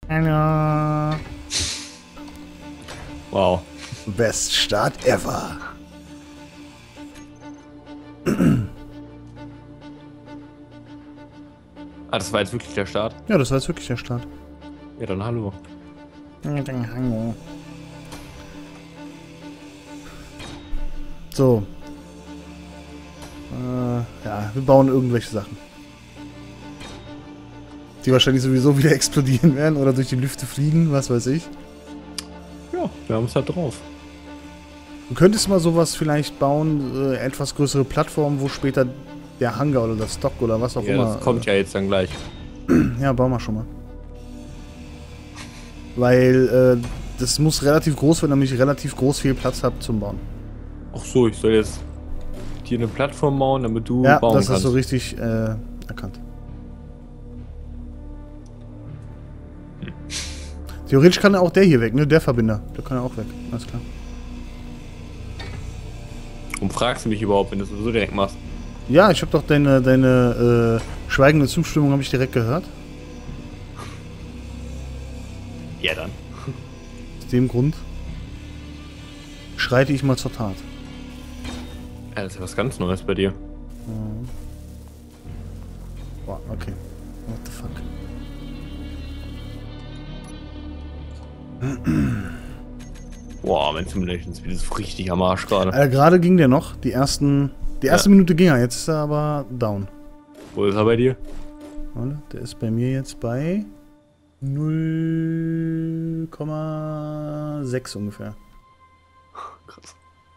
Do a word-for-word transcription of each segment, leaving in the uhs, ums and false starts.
Hallo. Wow. Best Start ever. Ah, das war jetzt wirklich der Start? Ja, das war jetzt wirklich der Start. Ja, dann hallo. Ja, dann hallo. So. Äh, ja, wir bauen irgendwelche Sachen. Die wahrscheinlich sowieso wieder explodieren werden oder durch die Lüfte fliegen, was weiß ich. Ja, wir haben es da drauf. Du könntest mal sowas vielleicht bauen, äh, etwas größere Plattformen, wo später der Hangar oder das Stock oder was auch Ja, immer. das kommt ja jetzt dann gleich. Äh, ja, bau mal schon mal. Weil äh, das muss relativ groß werden, damit ich relativ groß viel Platz habe zum Bauen. Ach so, ich soll jetzt hier eine Plattform bauen, damit du Ja, bauen das kannst. hast du richtig äh, erkannt. Hm. Theoretisch kann auch der hier weg, ne? Der Verbinder. Der kann ja auch weg. Alles klar. Und fragst du mich überhaupt, wenn du es sowieso direkt machst? Ja, ich habe doch deine, deine äh, schweigende Zustimmung habe ich direkt gehört. Ja, dann. Aus dem Grund schreite ich mal zur Tat. Ja, das ist ja was ganz Neues bei dir. Mhm. Boah, okay. What the fuck? Boah, mein Simulation Speed ist richtig am Arsch gerade. Äh, gerade ging der noch. Die ersten. Die erste Ja. Minute ging er, jetzt ist er aber down. Wo ist er bei dir? Warte, der ist bei mir jetzt bei null Komma sechs ungefähr. Krass.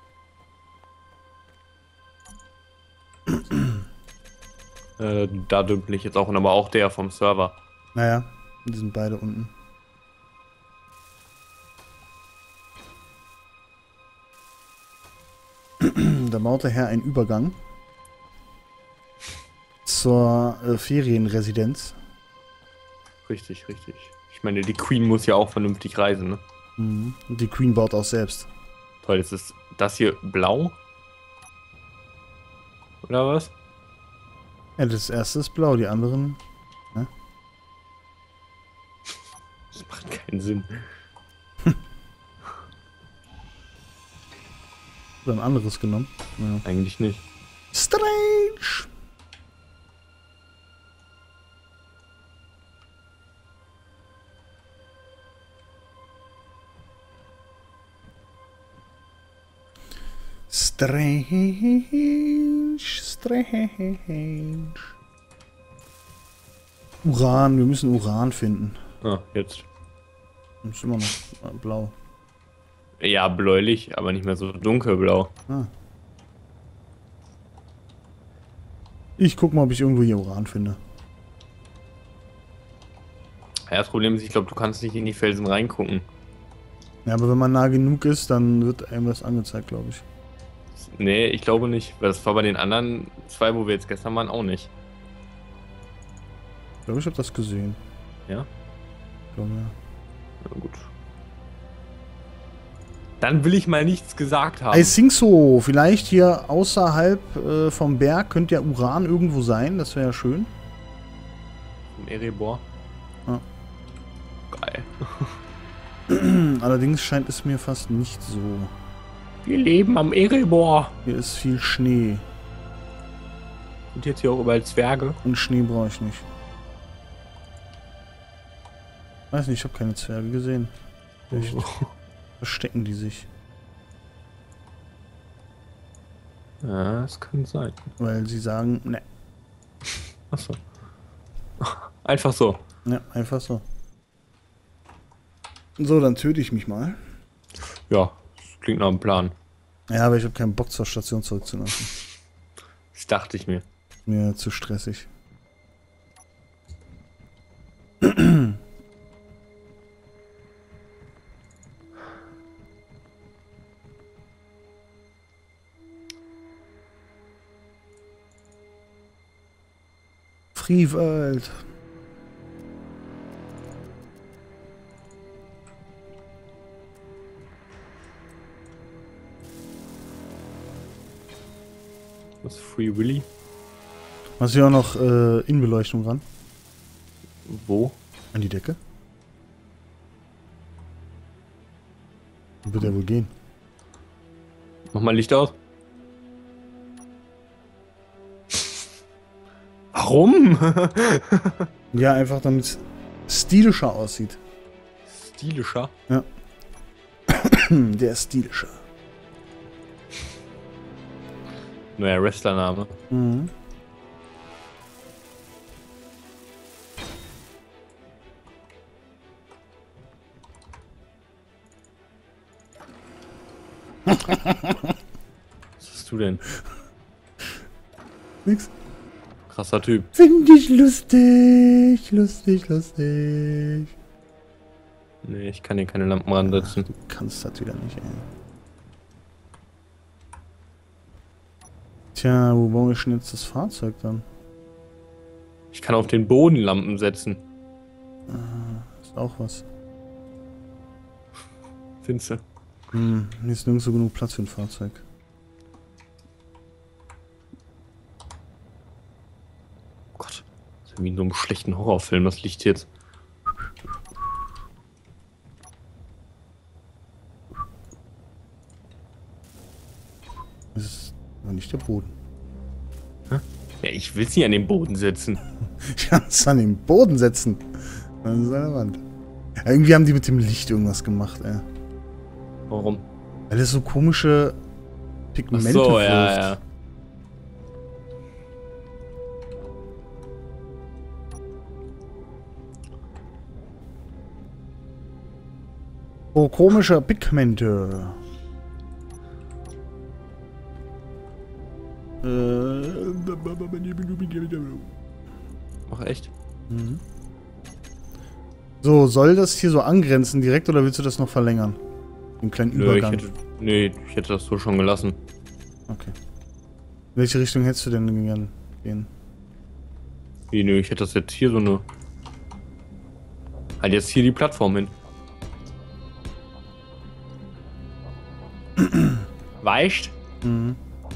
äh, da dümpel ich jetzt auch, und aber auch der vom Server. Naja, die sind beide unten. Da baut der Herr einen Übergang zur äh, Ferienresidenz. Richtig, richtig. Ich meine, die Queen muss ja auch vernünftig reisen, ne? Mhm. Und die Queen baut auch selbst. Toll, jetzt ist das hier blau? Oder was? Ja, das erste ist blau, die anderen. Ne? Das macht keinen Sinn. Oder ein anderes genommen. Ja. Eigentlich nicht. Strange! Strange, strange. Uran, wir müssen Uran finden. Ah, jetzt. Das ist immer noch äh, blau. Ja, bläulich, aber nicht mehr so dunkelblau. Ah. Ich guck mal, ob ich irgendwo hier Uran finde. Ja, das Problem ist, ich glaube, du kannst nicht in die Felsen reingucken. Ja, aber wenn man nah genug ist, dann wird einem das angezeigt, glaube ich. Nee, ich glaube nicht. Weil das war bei den anderen zwei, wo wir jetzt gestern waren, auch nicht. Ich glaube, ich habe das gesehen. Ja? Ich glaube, ja. Na gut. Dann will ich mal nichts gesagt haben. I think so. Vielleicht hier außerhalb äh, vom Berg könnte ja Uran irgendwo sein. Das wäre ja schön. Im Erebor. Ja. Geil. Allerdings scheint es mir fast nicht so. Wir leben am Erebor. Hier ist viel Schnee. Und jetzt hier auch überall Zwerge. Und Schnee brauche ich nicht. Weiß nicht, ich habe keine Zwerge gesehen. Vielleicht verstecken die sich. Ja, das kann sein. Weil sie sagen, ne. Achso. Einfach so. Ja, einfach so. So, dann töte ich mich mal. Ja, das klingt nach einem Plan. Ja, aber ich habe keinen Bock zur Station zurückzulassen. Das dachte ich mir. Mir zu stressig. Free World. Was ist Free Willy? Hast du hier auch noch äh, Innenbeleuchtung ran? Wo? An die Decke? Wird ja wohl gehen. Mach mal Licht aus. Warum? Ja, einfach damit es stilischer aussieht. Stilischer? Ja. Der ist stilischer. Neuer Wrestlername. Mhm. Was hast du denn? Nix. Krasser Typ. Finde ich lustig, lustig, lustig. Nee, ich kann hier keine Lampen ransetzen. Du kannst das wieder nicht, ey. Tja, wo baue ich denn jetzt das Fahrzeug dann? Ich kann auf den Boden Lampen setzen. Ah, ist auch was. Findest du? Hm, hier ist nirgends so genug Platz für ein Fahrzeug. Oh Gott, das ist wie in so einem schlechten Horrorfilm, das Licht jetzt. Das ist aber nicht der Boden. Ja, ich will sie an den Boden setzen. Ich kann es an den Boden setzen. An seiner Wand. Ja, irgendwie haben die mit dem Licht irgendwas gemacht, ey. Warum? Weil es so komische Ach Pigmente so, wirft. ja, ja. Oh, komische Pigmente. Äh. Ach echt? Mhm. So, soll das hier so angrenzen direkt oder willst du das noch verlängern? Den kleinen Nö, ich Übergang. hätte, nee, ich hätte das so schon gelassen. Okay. In welche Richtung hättest du denn gern gehen? Wie, nö, ich hätte das jetzt hier so eine... Halt jetzt hier die Plattform hin. Weicht? Mhm.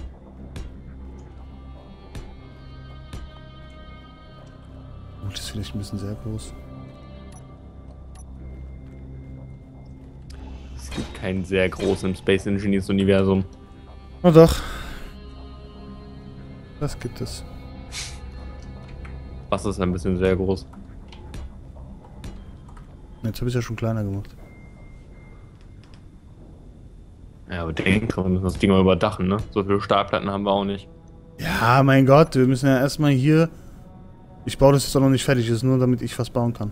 Oh, das ist vielleicht ein bisschen sehr groß. Es gibt keinen sehr großen Space Engineers Universum. Na doch. Das gibt es. Was ist ein bisschen sehr groß? Jetzt habe ich es ja schon kleiner gemacht. Ja, aber denk, wir müssen das Ding mal überdachen, ne? So viele Stahlplatten haben wir auch nicht. Ja, mein Gott, wir müssen ja erstmal hier... Ich baue das jetzt auch noch nicht fertig, das ist nur damit ich was bauen kann.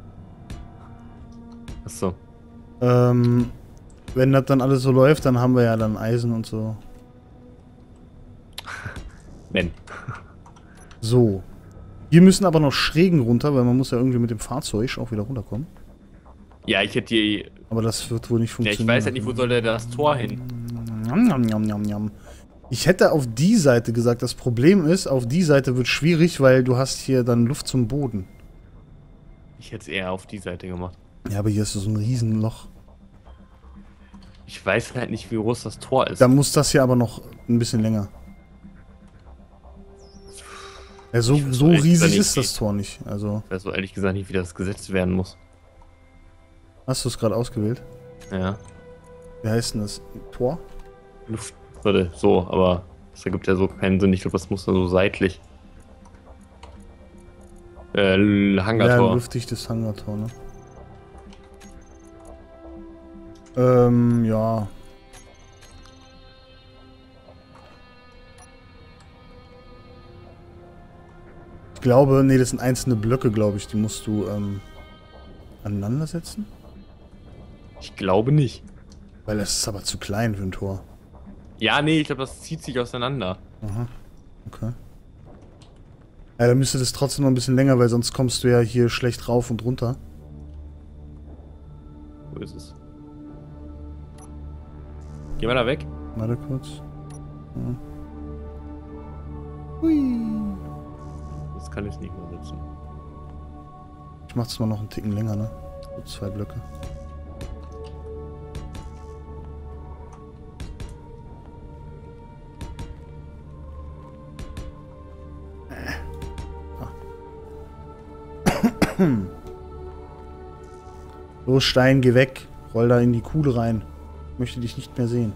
Achso. Ähm, wenn das dann alles so läuft, dann haben wir ja dann Eisen und so. Wenn. So. Wir müssen aber noch Schrägen runter, weil man muss ja irgendwie mit dem Fahrzeug auch wieder runterkommen. Ja, ich hätte die... Aber das wird wohl nicht Ja, funktionieren. ich weiß ja nicht, wo soll der das Tor hin? Njam, njam, njam, njam, njam. Ich hätte auf die Seite gesagt, das Problem ist, auf die Seite wird schwierig, weil du hast hier dann Luft zum Boden. Ich hätte es eher auf die Seite gemacht. Ja, aber hier ist so ein Riesenloch. Ich weiß halt nicht, wie groß das Tor ist. Da muss das hier aber noch ein bisschen länger. Ja, so, Ich weiß so ehrlich gesagt riesig nicht, ist das Tor nicht. Also, Ich weiß so ehrlich gesagt nicht, wie das gesetzt werden muss. hast du es gerade ausgewählt? Ja. Wie heißt denn das? Tor? Luft. Warte, so, aber das ergibt ja so keinen Sinn. Ich glaube, das muss dann so seitlich. Äh, Ja, Hangartor. luftdichtes Hangartor, ne? Ähm, ja. Ich glaube, nee, das sind einzelne Blöcke, glaube ich. Die musst du, ähm, aneinander setzen? Ich glaube nicht. Weil das ist aber zu klein für ein Tor. Ja, nee, ich glaube, das zieht sich auseinander. Aha. Okay. Ja, dann müsste das trotzdem noch ein bisschen länger, weil sonst kommst du ja hier schlecht rauf und runter. Wo ist es? Geh mal da weg. Warte kurz. Ja. Hui. Jetzt kann ich es nicht mehr setzen. Ich mach's mal noch einen Ticken länger, ne? So zwei Blöcke. Los, Stein, geh weg. Roll da in die Kuhle rein. Ich möchte dich nicht mehr sehen.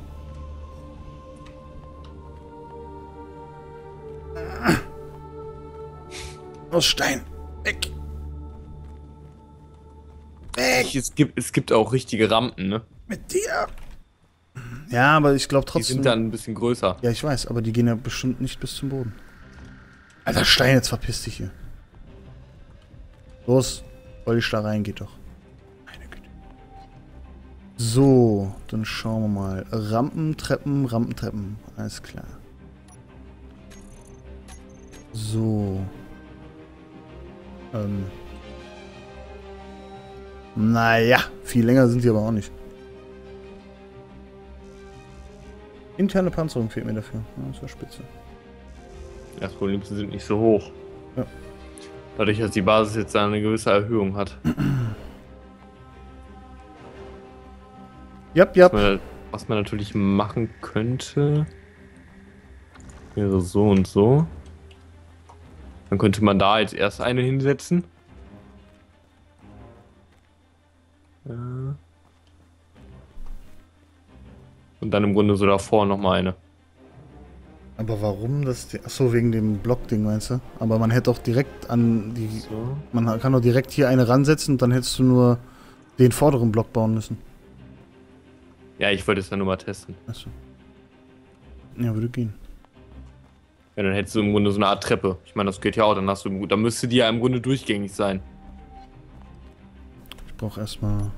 Aus Stein. Weg. Weg. Es gibt, es gibt auch richtige Rampen, ne? Mit dir. Ja, aber ich glaube trotzdem... Die sind dann ein bisschen größer. Ja, ich weiß, aber die gehen ja bestimmt nicht bis zum Boden. Alter, Stein, jetzt verpiss dich hier. Los, voll die da rein, geht doch. Meine Güte. So, dann schauen wir mal. Rampen, Treppen, Rampen, Treppen. Alles klar. So. Ähm. Naja, viel länger sind die aber auch nicht. Interne Panzerung fehlt mir dafür. Ja, das war spitze. Das Problem ist, sie sind nicht so hoch. Ja. Dadurch, dass die Basis jetzt eine gewisse Erhöhung hat. Jap, jap. Was man, was man natürlich machen könnte, wäre so und so. Dann könnte man da jetzt erst eine hinsetzen. Ja. Und dann im Grunde so davor nochmal eine. Aber warum das... Achso, wegen dem Block-Ding, meinst du? Aber man hätte auch direkt an die... So. Man kann doch direkt hier eine ransetzen und dann hättest du nur den vorderen Block bauen müssen. Ja, ich wollte es dann nur mal testen. Achso. Ja, würde gehen. Ja, dann hättest du im Grunde so eine Art Treppe. Ich meine, das geht ja auch. Dann hast du, dann müsste die ja im Grunde durchgängig sein. Ich brauche erstmal...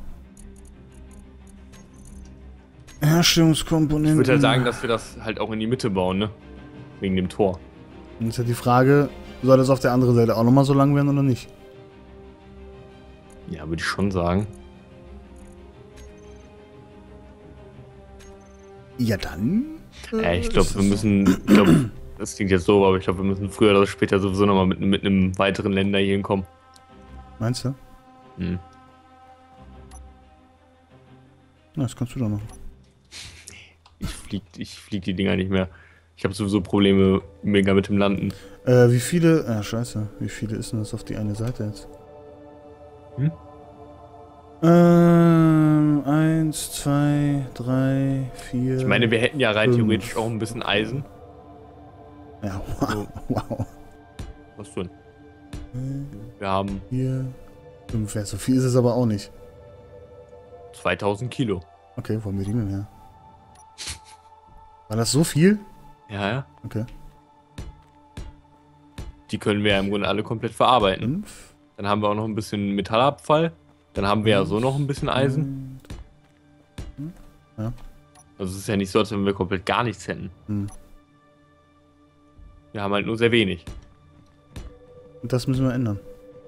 Herstellungskomponenten. Ich würde halt sagen, dass wir das halt auch in die Mitte bauen, ne? Wegen dem Tor. Dann ist ja die Frage, soll das auf der anderen Seite auch nochmal so lang werden oder nicht? Ja, würde ich schon sagen. Ja, dann... Äh, Ja, ich glaube, wir müssen... Ich glaub, das klingt jetzt so, aber ich glaube, wir müssen früher oder später sowieso nochmal mit, mit einem weiteren Länder hier hinkommen. Meinst du? Hm. Na, das kannst du doch machen. Ich flieg, ich flieg die Dinger nicht mehr. Ich habe sowieso Probleme mega mit dem Landen. Äh, wie viele... Ah, scheiße. Wie viele ist denn das auf die eine Seite jetzt? Hm? Ähm, eins, zwei, drei, vier... Ich meine, wir hätten ja rein fünf. theoretisch auch ein bisschen Eisen. Ja, wow. So. Wow. Was denn? Wir haben Vier, fünf. Ja, so viel ist es aber auch nicht. zweitausend Kilo. Okay, wo haben wir die denn her? War das so viel? Ja, ja. Okay. Die können wir ja im Grunde alle komplett verarbeiten. Fünf. Dann haben wir auch noch ein bisschen Metallabfall. Dann haben wir ja so noch ein bisschen Eisen. Ja. Also es ist ja nicht so, als wenn wir komplett gar nichts hätten. Hm. Wir haben halt nur sehr wenig. Und das müssen wir ändern.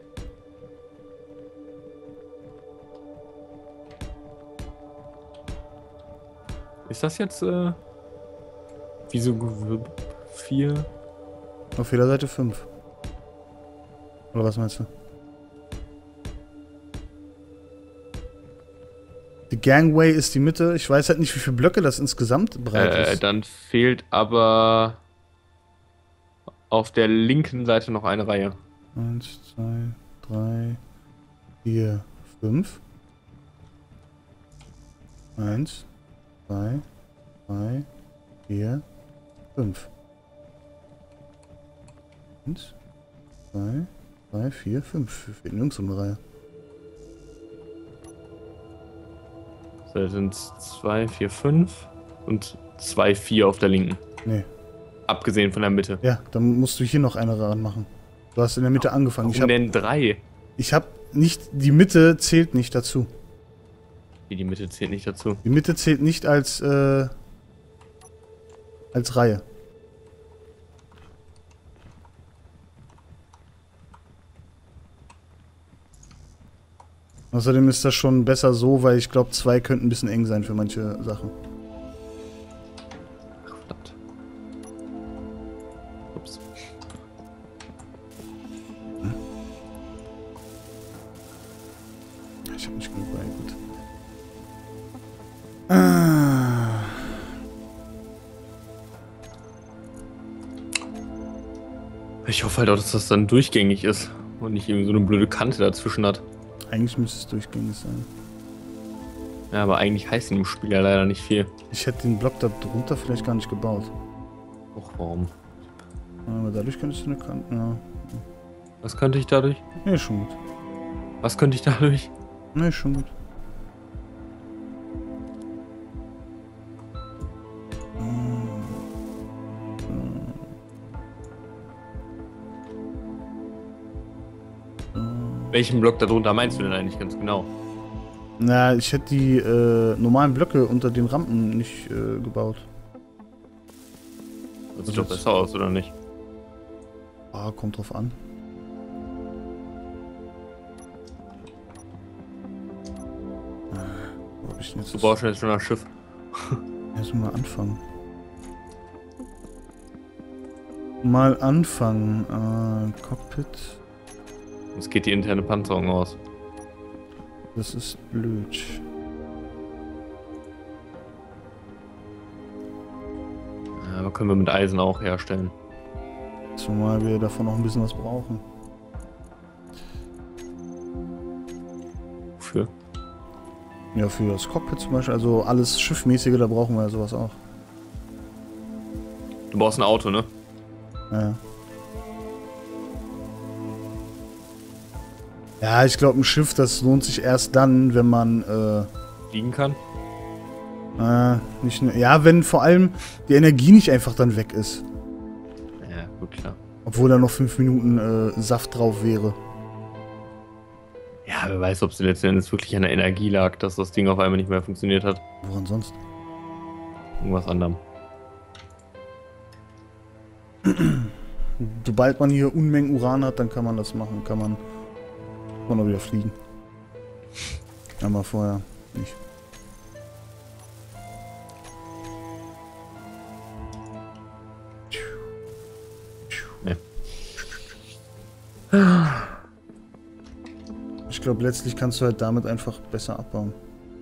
Ist das jetzt, äh... Wieso... vier? Auf jeder Seite fünf. Oder was meinst du? Die Gangway ist die Mitte. Ich weiß halt nicht, wie viele Blöcke das insgesamt breit Äh, ist. dann fehlt aber... auf der linken Seite noch eine Reihe. Eins, zwei, drei, vier, fünf. Eins, zwei, drei, vier, fünf. Eins, zwei, drei, vier, fünf. Fehlt nirgends um eine Reihe. So, da sind zwei, vier, fünf und zwei, vier auf der linken. Nee. Abgesehen von der Mitte. Ja, dann musst du hier noch eine ranmachen. Du hast in der Mitte angefangen. Warum Ich hab, denn drei? ich hab nicht, die Mitte zählt nicht dazu. Wie, die Mitte zählt nicht dazu. Die Mitte zählt nicht als, äh, als Reihe. Außerdem ist das schon besser so, weil ich glaube, zwei könnten ein bisschen eng sein für manche Sachen. Ach, verdammt. Ups. Ich hab nicht genug bei, gut. Ah. Ich hoffe halt auch, dass das dann durchgängig ist und nicht irgendwie so eine blöde Kante dazwischen hat. Eigentlich müsste es durchgängig sein. Ja, aber eigentlich heißt in dem Spiel ja leider nicht viel. Ich hätte den Block da drunter vielleicht gar nicht gebaut. Och, warum? Aber dadurch könntest du eine Kante. Ja. Was könnte ich dadurch? Nee, schon gut. Was könnte ich dadurch? Nee, schon gut. Welchen Block darunter meinst du denn eigentlich ganz genau? Na, ich hätte die äh, normalen Blöcke unter den Rampen nicht äh, gebaut. Das sieht doch besser aus, oder nicht? Ah, kommt drauf an. Wo hab ich denn jetzt Du baust jetzt schon das Schiff. Erst mal anfangen. Mal anfangen. Äh, Cockpit. Es geht die interne Panzerung aus. Das ist blöd. Ja, aber können wir mit Eisen auch herstellen. Zumal wir davon noch ein bisschen was brauchen. Wofür? Ja, für das Cockpit zum Beispiel. Also alles Schiffmäßige, da brauchen wir ja sowas auch. Du brauchst ein Auto, ne? Ja. Ja, ich glaube, ein Schiff, das lohnt sich erst dann, wenn man, äh... Fliegen kann? Äh, nicht nur... Ja, wenn vor allem die Energie nicht einfach dann weg ist. Ja, gut, klar. Obwohl da noch fünf Minuten äh, Saft drauf wäre. Ja, wer weiß, ob es letzten Endes wirklich an der Energie lag, dass das Ding auf einmal nicht mehr funktioniert hat. Woran sonst? Irgendwas anderem. Sobald man hier Unmengen Uran hat, dann kann man das machen. Kann man, kann man auch wieder fliegen. Aber vorher nicht. Nee. Ich glaube, letztlich kannst du halt damit einfach besser abbauen.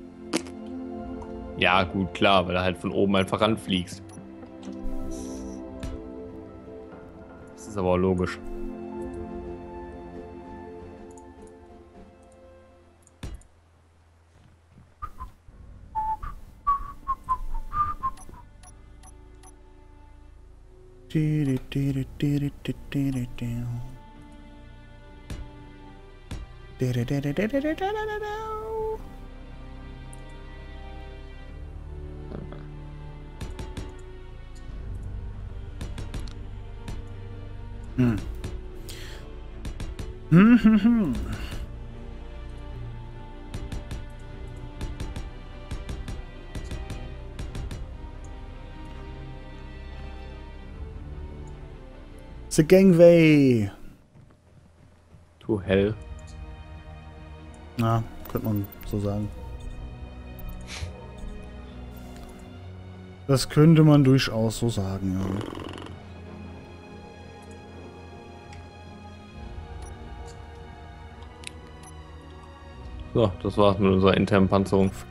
Ja, gut, klar, weil du halt von oben einfach ranfliegst. Das ist aber auch logisch. Hm. Hm, hm, hm. The Gangway. To hell. Na, könnte man so sagen. Das könnte man durchaus so sagen, ja. So, das war's mit unserer internen Panzerung.